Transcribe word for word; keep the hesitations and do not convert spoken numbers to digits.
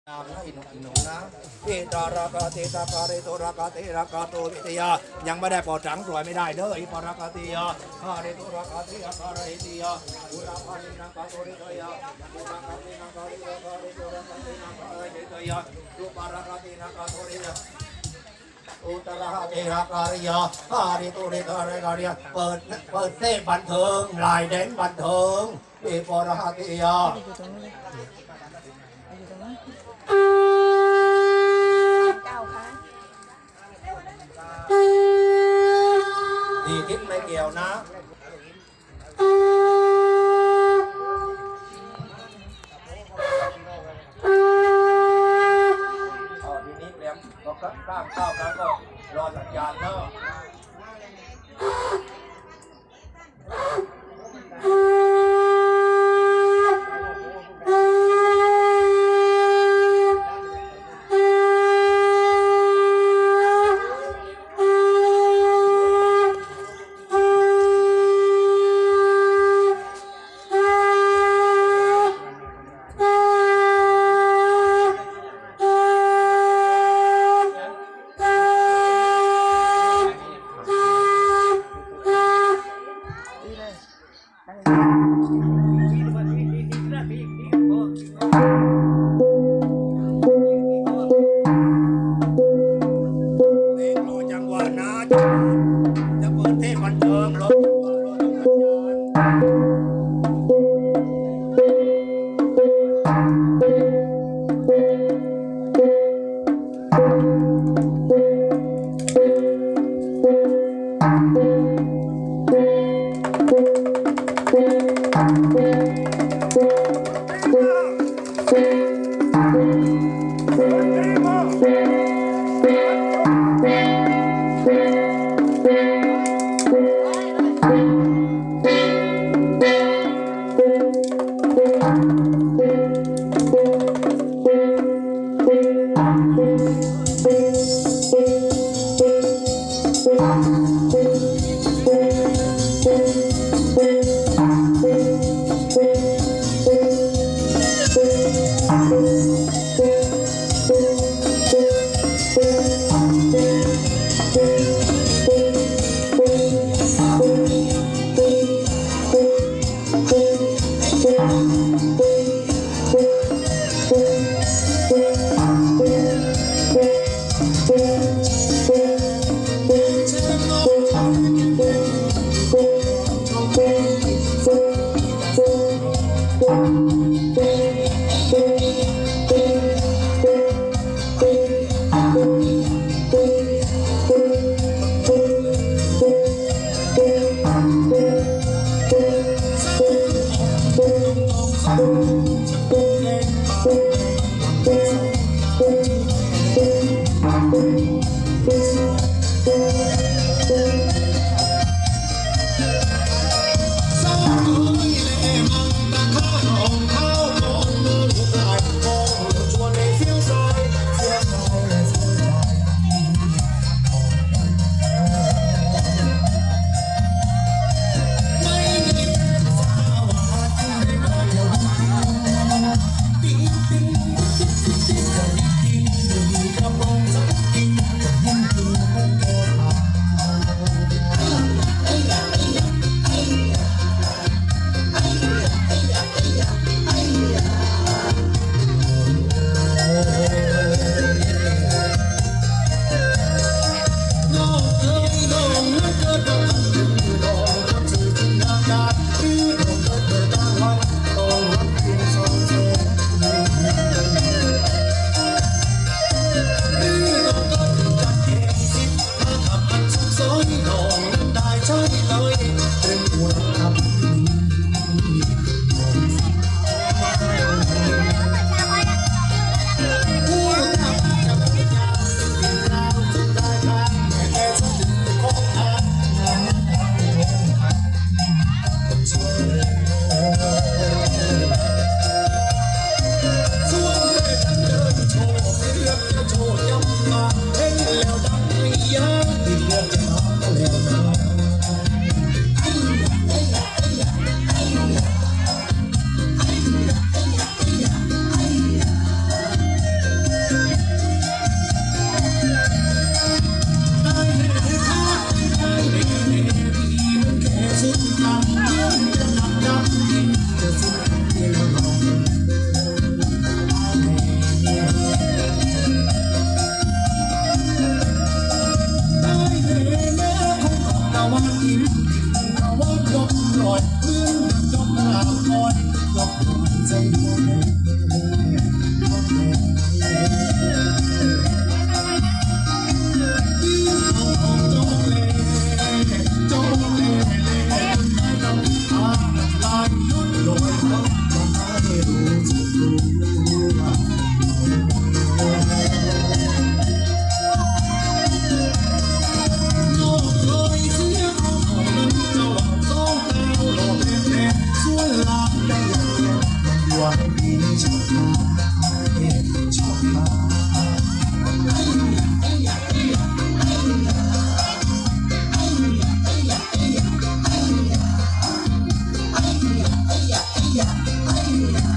นะอินุอินุนะเอตารากาเตตาคาเรโตรากาเตรากาโตวิทยายังไม่ได้ปอดจังสวยไม่ได้เด้ออิปรากาเตยาคาเรโตรากาเตยาคาเรติยาอุราคารินังคาโตริตยาอุราคารินังคาริโตคาริโตรากาเตนังคาเรติยารูปารากาเตนังคาโตริยาอุตระเทระการิยาคาริโตริตาเรการิยาเปิดเปิดเต้นบันเทิงลายเด่นบันเทิงเอปรากาเตยาดีทิศไม่เกี่ยวนะอ๋อทีนี้เตรียมเราข้ามข้าวกันก็รอสัญญาณเนาะ Beep, beep, beep, beep, beep. ย